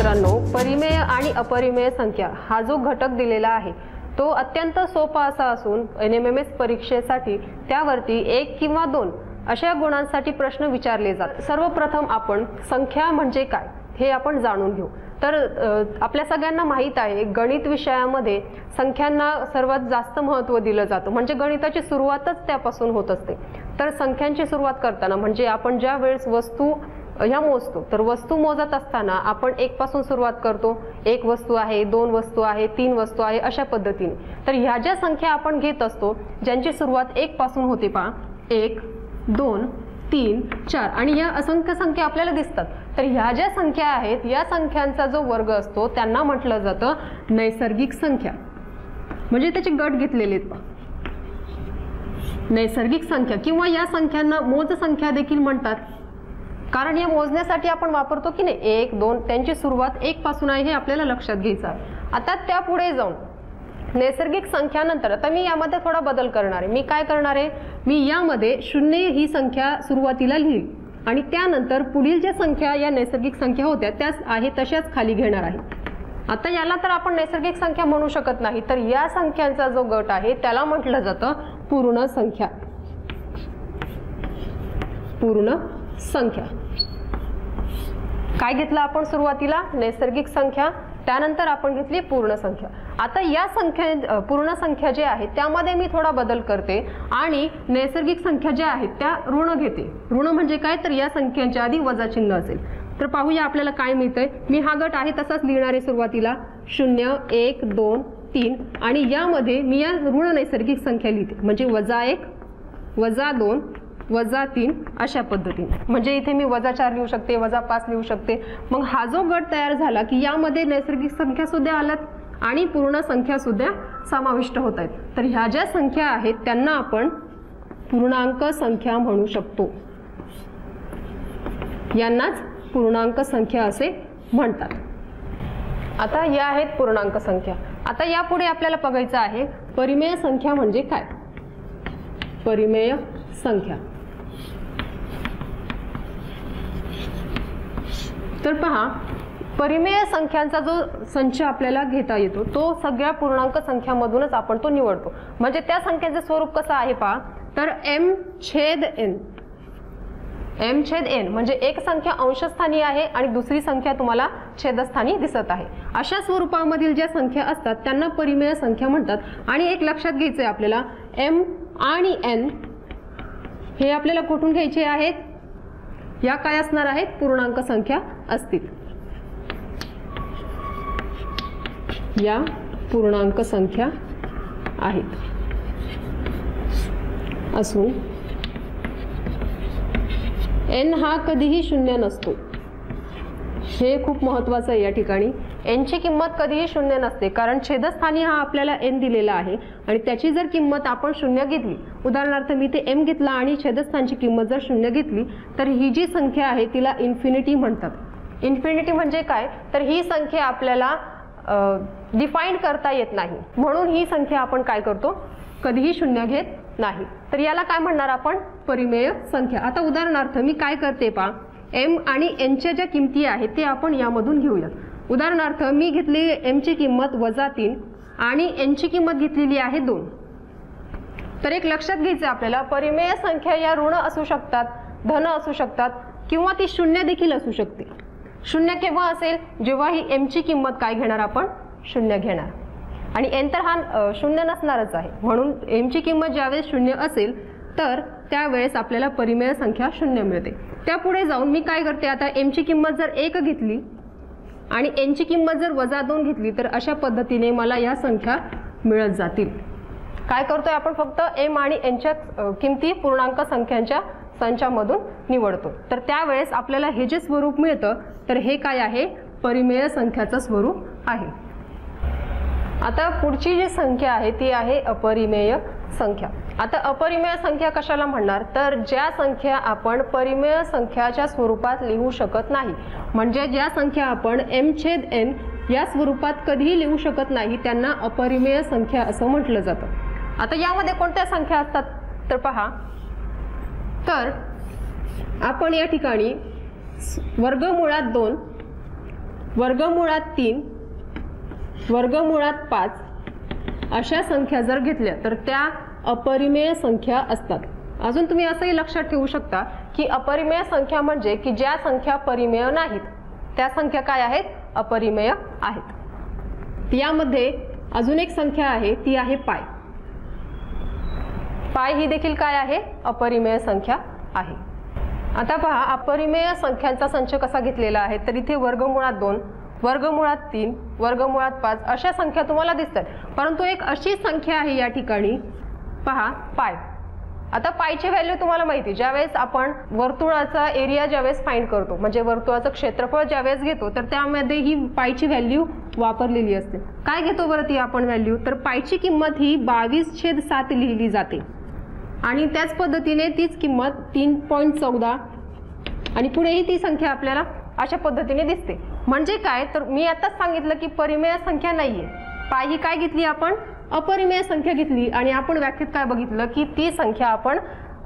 मित्रांनो, परिमेय आणि अपरिमेय संख्या हा जो घटक दिलेला आहे तो अत्यंत सोपा असा असून NMMS परीक्षेसाठी त्यावरती 1 किंवा 2 अशा गुणांसाठी प्रश्न विचारले जातात। सर्वप्रथम आपण संख्या म्हणजे काय हे आपण जाणून घेऊ। तर आपल्या सगळ्यांना माहित आहे गणित विषयामध्ये संख्यांना सर्वात जास्त महत्त्व दिलं जातं, म्हणजे गणिताची सुरुवातच त्यापासून होत असते। तर संख्यांची सुरुवात करताना म्हणजे आपण ज्या वेळेस वस्तू ह्या मोजतो तर वस्तू मोजत असताना आपण 1 पासून सुरुवात करतो। 1 वस्तू आहे, 2 वस्तू आहे, 3 वस्तू आहे, अशा पद्धतीने। तर ह्या ज्या संख्या आपण घेत असतो ज्यांची सुरुवात 1 पासून होते पहा, 1 2 3 4 आणि या असंख्य संख्या आपल्याला दिसतात। तर ह्या ज्या संख्या आहेत या संख्यांचा जो वर्ग असतो त्यांना म्हटलं जातं नैसर्गिक संख्या, म्हणजे त्याचे गट घेतलेले आहेत पहा। नैसर्गिक संख्या किंवा या संख्यांना मोज संख्या देखील म्हणतात, कारण या मोजण्यासाठी आपण वापरतो की नाही 1 2 त्यांची सुरुवात 1 पासून आहे हे आपल्याला लक्षात घ्यायचं आहे। आता त्यापुढे जाऊन नैसर्गिक संख्यानंतर आता मी यामध्ये थोडा बदल करणार आहे। मी काय करणार आहे, मी यामध्ये 0 ही संख्या सुरुवातीला लिहिली आणि त्यानंतर पुढील ज्या संख्या या नैसर्गिक संख्या होत्या त्या आहे तशाच खाली घेणार आहे। आता याला तर आपण नैसर्गिक संख्या म्हणू शकत नाही, तर या संख्यांचा जो गट आहे त्याला म्हटलं जातं पूर्ण संख्या। पूर्ण संख्या काय घेतलं आपण सुरुवातीला नैसर्गिक संख्या, त्यानंतर आपण घेतली पूर्ण संख्या। आता या संख्या पूर्ण संख्या जे आहेत त्यामध्ये मी थोडा बदल करते आणि नैसर्गिक संख्या ज्या आहेत त्या ऋण घेते। ऋण म्हणजे काय, तर या संख्यांच्या आधी वजा चिन्ह असेल। तर पाहूया आपल्याला काय मिळतंय। मी हा गट आहे तसाच लिहिणार आहे सुरुवातीला 0 1 2 3 आणि यामध्ये मी या ऋण नैसर्गिक संख्या लिहिते, म्हणजे -1 -2 -3 अशा पद्धतीने। म्हणजे इथे मी -4 लिहू शकते, -5 लिहू शकते। मग हा जो गट तयार झाला की यामध्ये नैसर्गिक संख्या सुद्धा आल्यात आणि पूर्ण संख्या सुद्धा समाविष्ट होत आहेत। तर ह्या ज्या संख्या आहेत त्यांना आपण पूर्णांक संख्या म्हणू शकतो, यांनाच पूर्णांक संख्या असे म्हणतात। आता या आहेत पूर्णांक संख्या। आता यापुढे आपल्याला बघायचं आहे परिमेय संख्या म्हणजे काय। परिमेय संख्या तर पहा, परिमेय संख्यांचा जो संच आपल्याला घेता येतो तो सगळ्या पूर्णांक संख्यामधूनच आपण तो निवडतो। म्हणजे त्या संख्येचे स्वरूप कसं आहे पहा, तर m/n। m/n म्हणजे एक संख्या अंशस्थानी आहे आणि दुसरी संख्या तुम्हाला छेदस्थानी दिसत आहे। अशा स्वरूपामधील ज्या संख्या असतात त्यांना परिमेय संख्या म्हणतात। आणि एक लक्षात घ्यायचं आहे आपल्याला, m आणि n हे आपल्याला कुठून घ्यायचे आहेत, या काय असणार आहेत, पूर्णांक संख्या असतील। या पूर्णांक संख्या आहेत असून n हा कधीही 0 नसतो। हे खूप महत्त्वाचं आहे या ठिकाणी। n ची किंमत कधीही 0 नसते, कारण छेदस्थानी हा आपल्याला n दिलेला आहे आणि त्याची जर किंमत आपण 0 घेतली, उदाहरणार्थ मी ते m घेतला आणि छेदस्थानची किंमत जर 0 घेतली तर ही जी संख्या आहे तिला इन्फिनिटी म्हणतात। इन्फिनिटी म्हणजे काय, तर ही संख्या आपल्याला डिफाईन करता येत नाही, म्हणून ही संख्या आपण काय करतो, कधीही 0 घेत नाही। तर याला काय म्हणणार आपण, परिमेय संख्या। आता उदाहरणार्थ मी काय करते पहा, m आणि n च्या ज्या किमती आहेत ते आपण यामधून घेऊयात। उदाहरणार्थ मी घेतली m ची किंमत -3 आणि n ची किंमत घेतलेली आहे 2। तर एक लक्षात घ्यायचं आपल्याला, परिमेय संख्या या ऋण असू शकतात, धन असू शकतात किंवा ती 0 देखील असू शकते। 0 केव्हा असेल, जेव्हा ही m ची किंमत काय घेणार आपण, 0 घेणार आणि n तर हा 0 नसणारच आहे, म्हणून m ची किंमत ज्यावेळेस 0 असेल तर त्यावेळेस आपल्याला परिमेय संख्या 0 मिळते। त्यापुढे जाऊन मी काय करते, आता m ची किंमत जर 1 घेतली आणि n ची किंमत जर -2 घेतली तर अशा पद्धतीने मला या संख्या मिळत जातील। काय करतोय आपण, फक्त m आणि n च्या किमती पूर्णांक संख्यांच्या संचामधून निवडतो। तर त्यावेळेस आपल्याला हे जे स्वरूप मिळतं तर हे काय आहे, परिमेय संख्याचं स्वरूप आहे। आता पुढची जी संख्या आहे ती आहे अपरिमेय संख्या। आता अपरिमेय संख्या कशाला म्हणणार, तर ज्या संख्या आपण परिमेय संख्याच्या स्वरूपात लिहू शकत नाही, म्हणजे ज्या संख्या आपण m/n या स्वरूपात कधीही लिहू शकत नाही त्यांना अपरिमेय संख्या असं म्हटलं जातं। आता यामध्ये कोणत्या संख्या असतात तर पहा, तर आपण या ठिकाणी वर्गमुळात 2 वर्गमुळात 3 वर्गमुळात 5 अशा संख्या जर घेतल्या तर त्या अपरिमेय संख्या असतात। अजून तुम्ही असंही लक्षात ठेवू शकता की अपरिमेय संख्या म्हणजे की ज्या संख्या परिमेय नाहीत त्या संख्या काय आहेत, अपरिमेय आहेत। यामध्ये अजून एक संख्या आहे ती आहे पाय। पाय ही देखील काय आहे, अपरिमेय संख्या आहे। आता पहा अपरिमेय संख्यांचा संच कसा घेतलेला आहे, तर इथे वर्गमुळात 2 वर्गमुळात 3 वर्गमुळात 5 अशा संख्या तुम्हाला दिसतात, परंतु एक अशी संख्या आहे या ठिकाणी पहा पाय। आता पायची व्हॅल्यू तुम्हाला माहिती, ज्यावेळेस आपण वर्तुळाचा एरिया ज्यावेळेस फाइंड करतो म्हणजे वर्तुळाचं क्षेत्रफळ ज्यावेळेस घेतो तर त्यामध्ये ही पायची व्हॅल्यू वापरलेली असते। काय घेतो बरं ती आपण व्हॅल्यू, तर पायची किंमत ही 22/7 लिहिली जाते आणि त्याच पद्धतीने तीच किंमत 3.14 आणि पुढेही ती संख्या आपल्याला अशा पद्धतीने दिसते। म्हणजे काय, तर मी आताच सांगितलं की परिमेय संख्या नाहीये, पाय ही काय घेतली आपण, अपरिमेय संख्या घेतली आणि आपण व्याख्येत काय बघितलं की ती संख्या आपण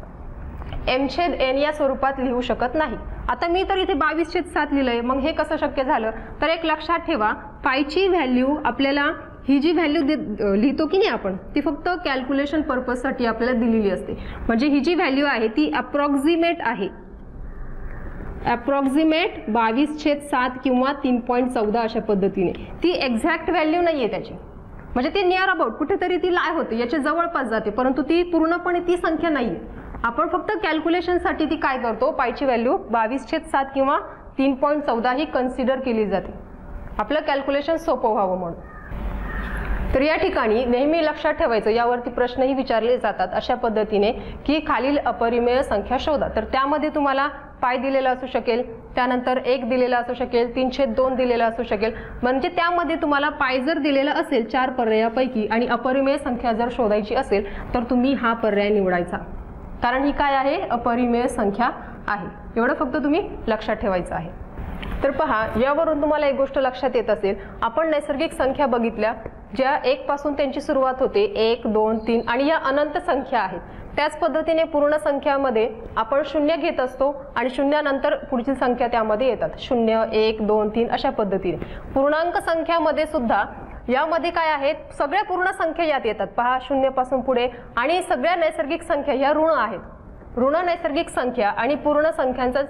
m/n या स्वरूपात लिहू शकत नाही। आता मी तर इथे 22/7 लिहिलंय, मग हे कसं शक्य झालं, तर एक लक्षात ठेवा पायची व्हॅल्यू आपल्याला ही जी व्हॅल्यू लिहितो की नाही आपण ती फक्त कॅल्क्युलेशन पर्पजसाठी आपल्याला दिलेली असते। म्हणजे ही जी व्हॅल्यू आहे ती अप्रॉक्सिमेट आहे, अप्रॉक्सिमेट 22/7 किंवा 3.14 अशा पद्धतीने, ती एक्झॅक्ट व्हॅल्यू नाहीये त्याची, म्हणजे ती नियर अबाउट कुठेतरी ती लाय होते, याच्या जवळपास जाते, परंतु ती पूर्णपणे ती संख्या नाहीये। आपण फक्त कॅल्क्युलेशनसाठी ती काय करतो, पायची व्हॅल्यू 22/7 किंवा 3.14 ही कन्सिडर केली जाते, आपलं कॅल्क्युलेशन सोपं व्हावं म्हणून। तर या ठिकाणी नेहमी लक्षात ठेवायचं, यावरती प्रश्नही विचारले जातात अशा पद्धतीने की खालील अपरिमेय संख्या शोधा। तर त्यामध्ये तुम्हाला पाय दिलेला असू शकेल, त्यानंतर 1 दिलेला असू शकेल, 3/2 दिलेला असू शकेल, म्हणजे त्यामध्ये तुम्हाला पाय जर दिलेला असेल 4 पर्यायापैकी आणि अपरिमेय संख्या जर शोधायची असेल तर तुम्ही हा पर्याय निवडायचा, कारण ही काय आहे, अपरिमेय संख्या आहे। एवढं फक्त तुम्ही लक्षात ठेवायचं आहे। तर पहा यावरून तुम्हाला एक गोष्ट लक्षात येत असेल, आपण नैसर्गिक संख्या बघितल्या ज्या 1 पासून त्यांची सुरुवात होते, 1 2 3 आणि या अनंत संख्या आहेत। त्याच पद्धतीने पूर्ण संख्यामध्ये आपण 0 घेत असतो आणि 0 नंतर पुढची संख्या त्यामध्ये येतात, 0 1 2 3 अशा पद्धतीने। पूर्णांक संख्यामध्ये सुद्धा यामध्ये काय आहेत, सगळ्या पूर्ण संख्या यात येतात पहा 0 पासून पुढे, आणि सगळ्या नैसर्गिक संख्या ह्या ऋण आहेत। ऋण नैसर्गिक संख्या आणि पूर्ण संख्यांचा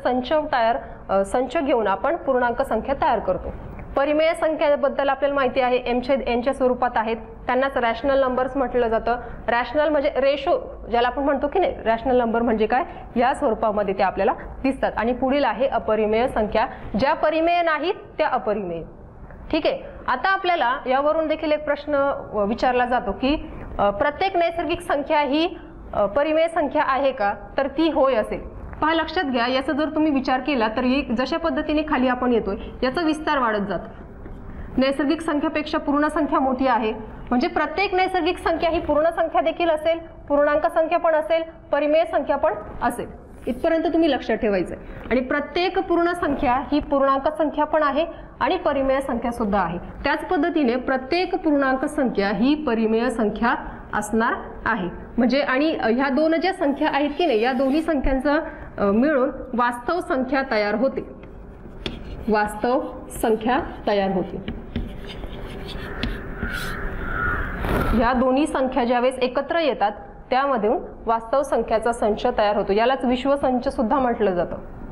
संच घेऊन आपण पूर्णांक संख्या तयार करतो। परिमेय संख्येबद्दल आपल्याला माहिती आहे, m/n च्या स्वरूपात आहेत, त्यांनाच रॅशनल नंबर्स म्हटलं जातं। रॅशनल म्हणजे रेशो ज्याला आपण म्हणतो की नाही, रॅशनल नंबर म्हणजे काय, या स्वरूपामध्ये ते आपल्याला दिसतात। आणि पुढील आहे अपरिमेय संख्या, ज्या परिमेय नाहीत त्या अपरिमेय। ठीक आहे, आता आपल्याला यावरून देखील एक प्रश्न विचारला जातो की प्रत्येक नैसर्गिक संख्या ही परिमेय संख्या आहे का, तर ती होय असेल। पहा लक्षात घ्या, याचा जर तुम्ही विचार केला तर जशा पद्धतीने खाली आपण येतोय याचा विस्तार वाढत जातो। नैसर्गिक संख्येपेक्षा पूर्ण संख्या मोठी आहे, म्हणजे प्रत्येक नैसर्गिक संख्या ही पूर्ण संख्या देखील असेल, पूर्णांक संख्या पण असेल, परिमेय संख्या पण असेल, इथपर्यंत तुम्ही लक्षात ठेवायचं। आणि प्रत्येक पूर्ण संख्या ही पूर्णांक संख्या पण आहे आणि परिमेय संख्या सुद्धा आहे। त्याच पद्धतीने प्रत्येक पूर्णांक संख्या ही परिमेय संख्या असणार आहे। म्हणजे आणि ह्या दोन ज्या संख्या आहेत की नाही, या दोन्ही संख्यांचा मिळून वास्तव संख्या तयार होते, वास्तव संख्या तयार होते। ह्या दोन्ही संख्या ज्यावेळेस एकत्र येतात त्यामधून वास्तव संख्याचा संच तयार होतो, यालाच विश्व संच सुद्धा म्हटलं जातं।